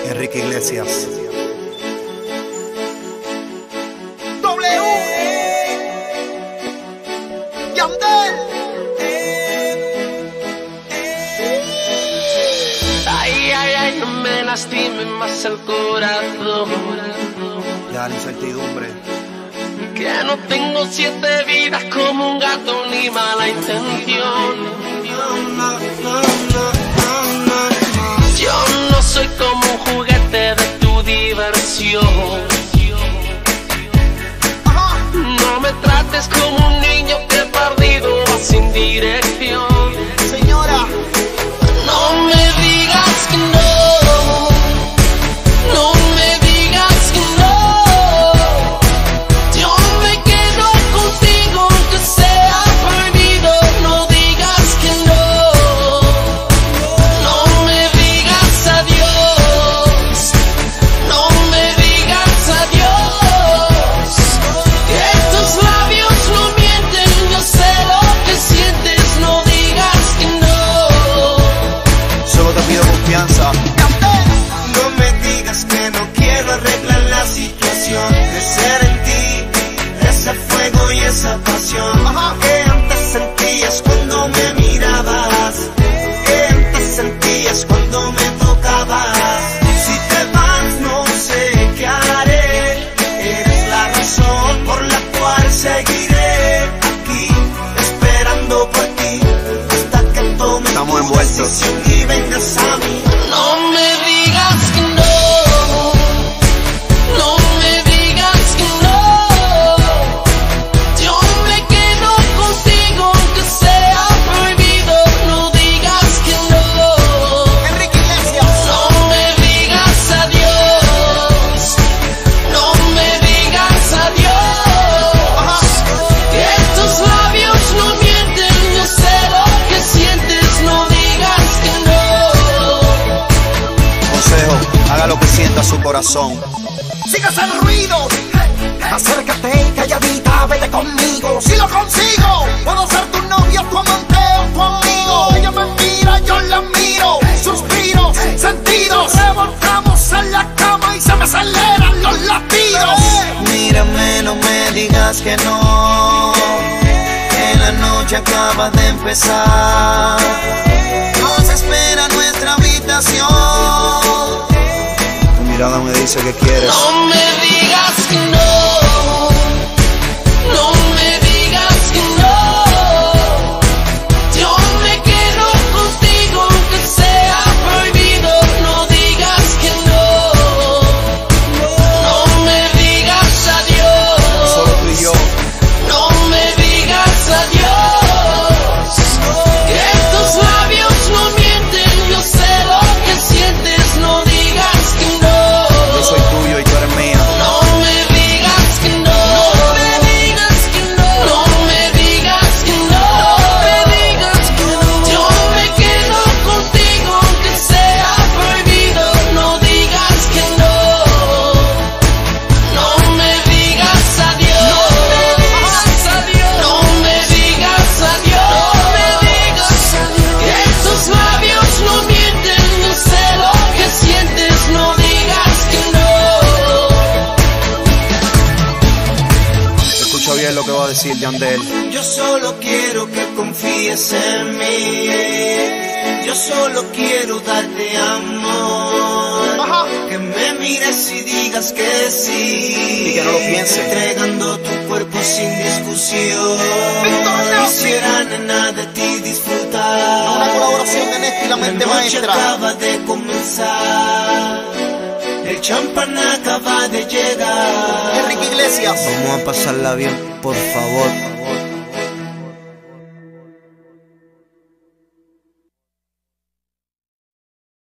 Enrique Iglesias. Ay, ay, ay, no me lastime más el corazón. Ya la incertidumbre. Que no tengo 7 vidas como un gato ni mala intención. Yo no soy como un juguete de tu diversión. No me trates como un niño que perdido va sin dirección. Señora, No me digas que no, no me digas que no. Yo me quedo contigo aunque sea prohibido. No digas que no, no me digas adiós, no me digas adiós. Que tus labios no mienten, yo sé lo que sientes. No digas que no. Solo te pido confianza. no me digas que no quiero arreglar la situación. Crecer en ti, ese fuego y esa pasión que antes sentías cuando me mirabas, que antes sentías cuando me tocabas. Si te vas no sé qué haré, eres la razón por la cual seguiré aquí, esperando por ti, hasta que tomes Estamos tu envueltos. decisión y vengas a mí. No me digas que no, no me digas que no. Yo me quedo contigo aunque sea prohibido. No digas que no, Enrique Iglesias. no me digas adiós, no me digas adiós. Que tus labios no mienten, yo sé lo que sientes. No digas que no. Consejo, haga lo que sienta su corazón. Sigas el ruido, acércate y calladita, vete conmigo. Si lo consigo, puedo ser tu novio, tu amante o tu amigo. Ella me mira, yo la miro, suspiros, sentidos. Revolcamos en la cama y se me aceleran los latidos. Mírame, no me digas que no, que la noche acaba de empezar. Nos espera nuestra habitación. Tu mirada me dice que quieres. No me digas que no, no me digas que no. Yo me quedo contigo aunque sea prohibido. No digas que no, no me digas adiós, Solo tú y yo. no me digas adiós. Que tus labios no mienten, yo sé lo que sientes. No digas que no. Yo soy tuyo y tú eres mía. No me digas que no, no me digas que no, no me digas que no, no me digas que no. Yo me quedo contigo aunque sea prohibido. No digas que no, no me digas adiós, no me digas adiós, no me digas adiós. Que tus labios no mienten, yo sé lo que sientes. No digas que no. Escucha bien lo que va a decir Yandel. Yo solo quiero que confíes en mí. Yo solo quiero darte amor. Que me mires y digas que sí. Y que no lo piense. Entregando tu cuerpo sin discusión. Quisiera, nena, de ti disfrutar. Una colaboración de Néstor y la mente La noche maestra. acaba de comenzar. El champán acaba de llegar. Enrique Iglesias. Vamos a pasarla bien, por favor.